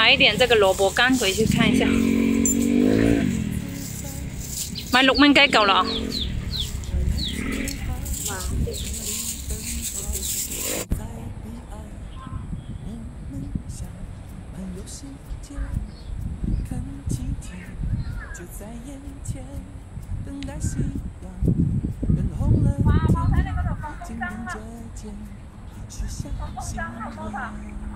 买一點這個蘿蔔乾回去看一下。買6蚊雞夠啦。 哇！我睇你嗰度放風箏啦，放風箏好唔好啊？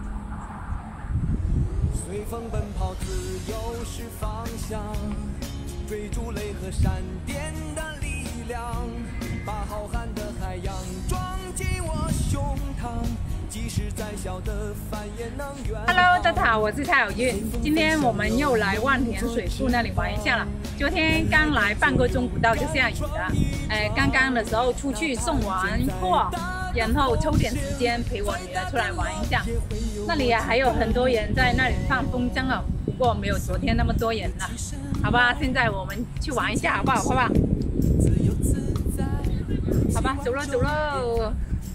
随风奔跑，自由是方向，追逐雷和闪电的力量，把浩瀚的海洋装进我胸膛，即使再小的帆也能远航。 Hello， 大家好，我是蔡小玉。今天我们又来万田水库那里玩一下了。昨天刚来半个钟不到就下雨了，刚刚的时候出去送完货，然后抽点时间陪我女儿出来玩一下。那里还有很多人在那里放风筝哦，不过没有昨天那么多人了。好吧，现在我们去玩一下，好不好，泡泡？好吧，走了走了。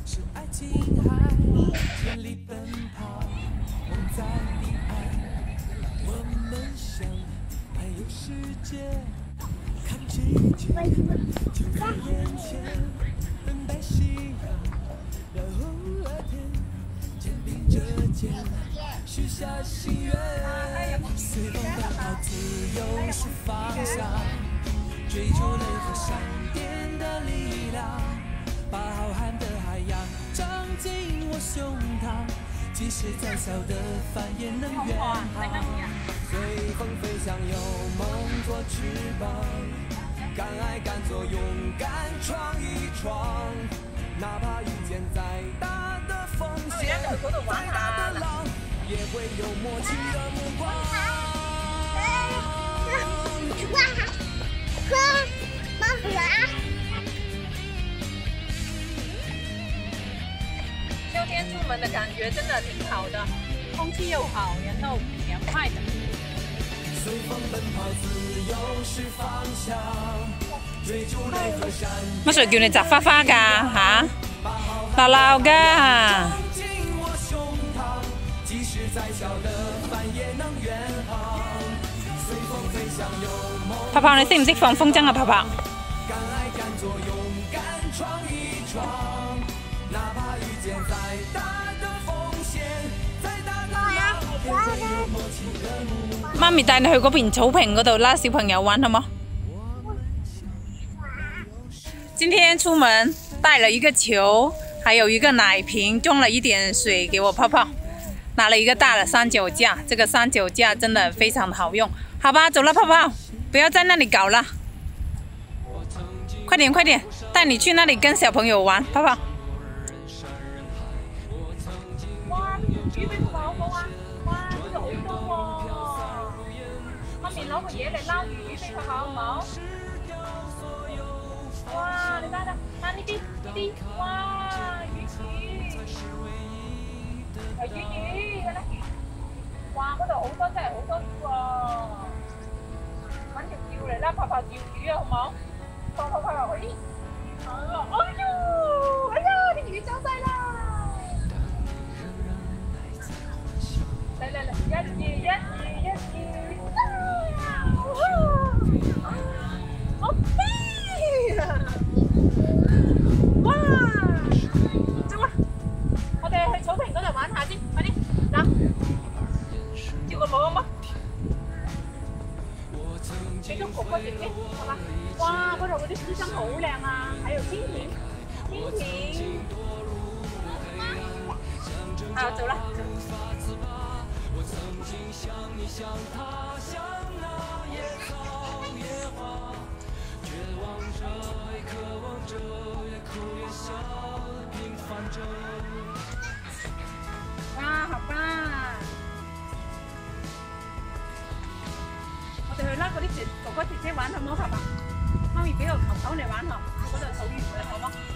许下心愿，随风奔跑，自由是方向，追逐雷和闪电的力量，把浩瀚的海洋装进我胸膛，即使再小的帆也能远航。随风飞翔，有梦做翅膀，敢爱敢做，勇敢闯一闯，哪怕遇见再大的风险，再大的浪。 也会有默契的目光。 秋天出门的感觉真的挺好的，空氣又好，然後涼快的。 隨風奔跑，自由是方向，追逐雷和閃。 乜誰叫你摘花花㗎嚇？鬧鬧㗎！ 泡泡，你識唔識放風箏啊？泡泡。媽咪帶你去嗰邊草坪嗰度啦，小朋友玩好冇？今天出門帶了一個球，還有一個奶瓶，裝了一點水給我泡泡。 拿了一個大的三腳架，這個三腳架真的非常的好用。好吧，走了，泡泡，不要在那裡搞了，快點快點，帶你去那裡跟小朋友玩，泡泡。 哇，啲魚俾佢好冇啊！哇，呢度好多喎，媽咪攞個嘢嚟撈魚俾佢好冇？哇，你睇下，睇呢啲，哇，係魚嘅咧，哇！嗰度好多真係好多魚喎，揾條釣嚟啦，拍拍釣魚啊，好冇？放拍落去，哎呀，啲魚走晒啦！嚟嚟嚟，一二，好飛啊！哇！走啊！ 我哋去草坪嗰度玩下先，快啲，走！照個冇啊嘛，俾咗哥哥姐姐，係嘛？哇！嗰度嗰啲絲巾好靚啊，還有蜻蜓，好，走啦。哇，好棒！我哋去拉嗰啲哥哥姐姐玩好唔好？爸爸，媽咪俾個球球嚟玩下，嗰度草原嘅好冇？